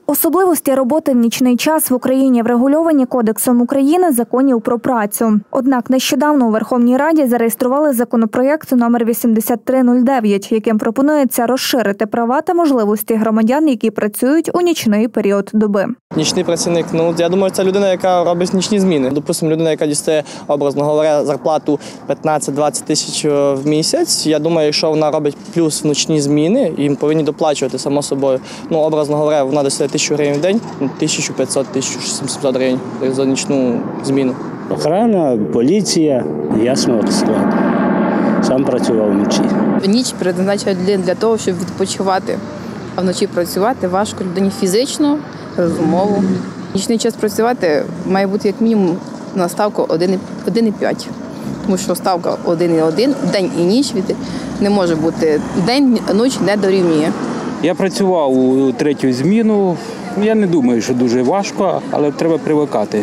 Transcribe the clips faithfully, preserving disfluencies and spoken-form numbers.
Особливості роботи в нічний час в Україні врегульовані Кодексом України законів про працю. Однак нещодавно у Верховній Раді зареєстрували законопроєкт номер вісімдесят три нуль дев'ять, яким пропонується розширити права та можливості громадян, які працюють у нічний період доби. Нічний працівник, ну, я думаю, це людина, яка робить нічні зміни. Допустимо, людина, яка дістає, образно говоря, зарплату п'ятнадцять-двадцять тисяч в місяць. Я думаю, якщо вона робить плюс в нічні зміни, їм повинні доплачувати, само собою. Ну, образно говоря, вона дістає тисячу гривень в день, тисяча п'ятсот - тисяча сімсот гривень за нічну зміну. Охрана, поліція, ясного складу. Сам працював вночі. Ніч предназначена для того, щоб відпочивати, а вночі працювати важко людині фізично, розумово. Нічний час працювати має бути як мінімум на ставку один і п'ять. Тому що ставка один і один, день і ніч не може бути. День, ніч не дорівнює. Я працював у третю зміну. Я не думаю, що дуже важко, але треба привикати.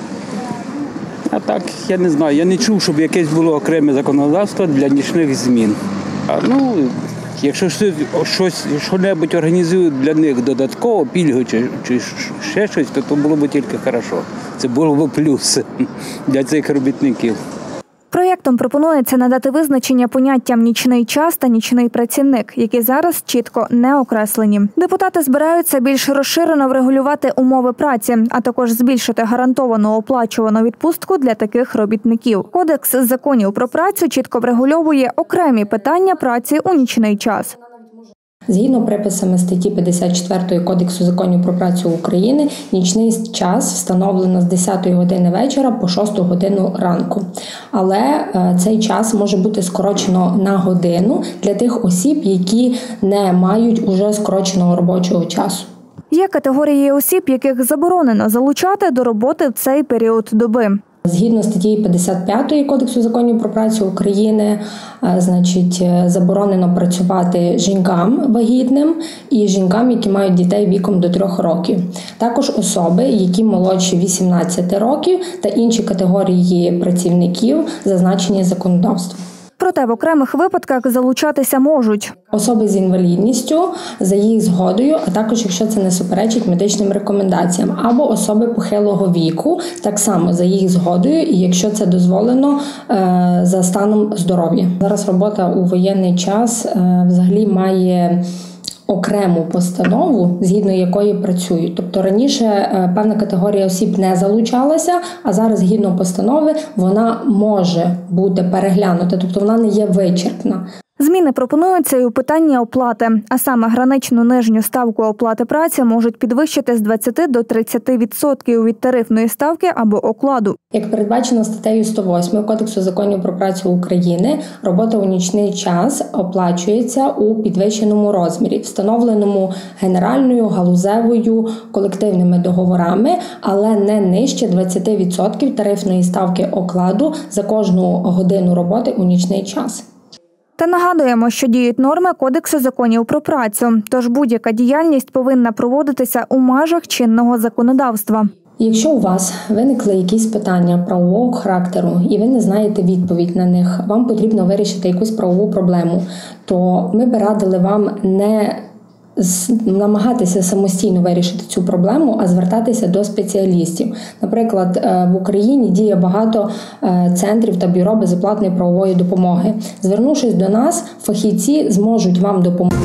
А так, я не знаю, я не чув, щоб якесь було окреме законодавство для нічних змін. А, ну, якщо щось, щось, що-небудь організують для них додатково, пільгу чи, чи ще щось, то, то було б тільки хорошо. Це було б плюс для цих робітників. Проєктом пропонується надати визначення поняттям «нічний час» та «нічний працівник», які зараз чітко не окреслені. Депутати збираються більш розширено врегулювати умови праці, а також збільшити гарантовану оплачувану відпустку для таких робітників. Кодекс законів про працю чітко врегульовує окремі питання праці у нічний час. Згідно приписами статті п'ятдесят четвертої Кодексу законів про працю України, нічний час встановлено з десятої години вечора по шосту годину ранку. Але цей час може бути скорочено на годину для тих осіб, які не мають уже скороченого робочого часу. Є категорії осіб, яких заборонено залучати до роботи в цей період доби. Згідно статті п'ятдесят п'ятої Кодексу законів про працю України, значить, заборонено працювати жінкам вагітним і жінкам, які мають дітей віком до трьох років. Також особи, які молодші вісімнадцяти років та інші категорії працівників, зазначені законодавством. Проте в окремих випадках залучатися можуть особи з інвалідністю за їх згодою, а також якщо це не суперечить медичним рекомендаціям, або особи похилого віку, так само за їх згодою, і якщо це дозволено е, за станом здоров'я. Зараз робота у воєнний час е, взагалі має окрему постанову, згідно якої працюють. Тобто раніше е, певна категорія осіб не залучалася, а зараз згідно постанови вона може бути переглянута, тобто вона не є вичерпна. Зміни пропонуються і у питанні оплати, а саме граничну нижню ставку оплати праці можуть підвищити з двадцяти до тридцяти відсотків від тарифної ставки або окладу. Як передбачено статтею сто восьмою Кодексу законів про працю України, робота у нічний час оплачується у підвищеному розмірі, встановленому генеральною, галузевою, колективними договорами, але не нижче двадцяти відсотків тарифної ставки окладу за кожну годину роботи у нічний час. Та нагадуємо, що діють норми Кодексу законів про працю, тож будь-яка діяльність повинна проводитися у межах чинного законодавства. Якщо у вас виникли якісь питання правового характеру і ви не знаєте відповідь на них, вам потрібно вирішити якусь правову проблему, то ми б радили вам не намагатися самостійно вирішити цю проблему, а звертатися до спеціалістів. Наприклад, в Україні діє багато центрів та бюро безоплатної правової допомоги. Звернувшись до нас, фахівці зможуть вам допомогти.